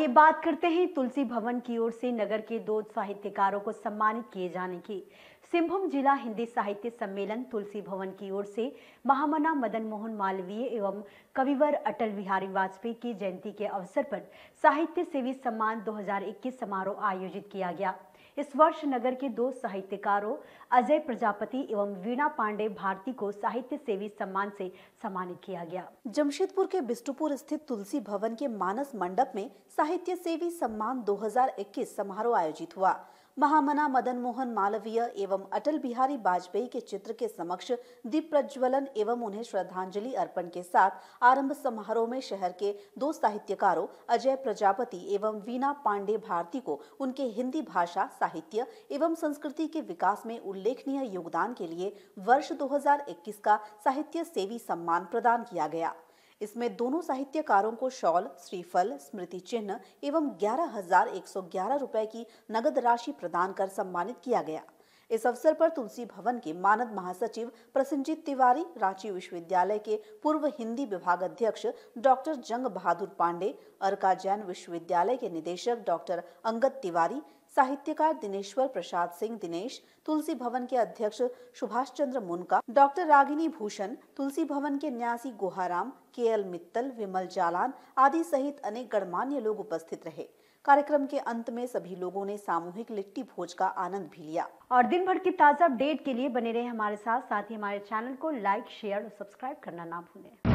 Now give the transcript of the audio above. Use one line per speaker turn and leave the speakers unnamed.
आइए बात करते हैं तुलसी भवन की ओर से नगर के 2 साहित्यकारों को सम्मानित किए जाने की। सिंहभूम जिला हिंदी साहित्य सम्मेलन तुलसी भवन की ओर से महामना मदन मोहन मालवीय एवं कविवर अटल बिहारी वाजपेयी की जयंती के अवसर पर साहित्य सेवी सम्मान 2021 समारोह आयोजित किया गया। इस वर्ष नगर के 2 साहित्यकारों अजय प्रजापति एवं वीणा पांडे भारती को साहित्य सेवी सम्मान से सम्मानित किया गया।
जमशेदपुर के बिष्टुपुर स्थित तुलसी भवन के मानस मंडप में साहित्य सेवी सम्मान 2021 समारोह आयोजित हुआ। महामना मदन मोहन मालवीय एवं अटल बिहारी वाजपेयी के चित्र के समक्ष दीप प्रज्वलन एवं उन्हें श्रद्धांजलि अर्पण के साथ आरंभ समारोह में शहर के 2 साहित्यकारों अजय प्रजापति एवं वीणा पांडे भारती को उनके हिंदी भाषा, साहित्य एवं संस्कृति के विकास में उल्लेखनीय योगदान के लिए वर्ष 2021 का साहित्य सेवी सम्मान प्रदान किया गया। इसमें दोनों साहित्यकारों को शॉल, श्रीफल, स्मृति चिन्ह एवं 11,111 रुपए की नगद राशि प्रदान कर सम्मानित किया गया। इस अवसर पर तुलसी भवन के मानद महासचिव प्रसन्नजीत तिवारी, रांची विश्वविद्यालय के पूर्व हिंदी विभाग अध्यक्ष डॉक्टर जंग बहादुर पांडे, अर्का जैन विश्वविद्यालय के निदेशक डॉक्टर अंगद तिवारी, साहित्यकार दिनेश्वर प्रसाद सिंह दिनेश, तुलसी भवन के अध्यक्ष सुभाष चंद्र मुनका, डॉक्टर रागिनी भूषण, तुलसी भवन के न्यासी गुहाराम, KL मित्तल, विमल जालान आदि सहित अनेक गणमान्य लोग उपस्थित रहे। कार्यक्रम के अंत में सभी लोगों ने सामूहिक लिट्टी भोज का आनंद भी लिया।
और दिन भर की ताजा अपडेट के लिए बने रहे हमारे साथ ही हमारे चैनल को लाइक, शेयर और सब्सक्राइब करना ना भूलें।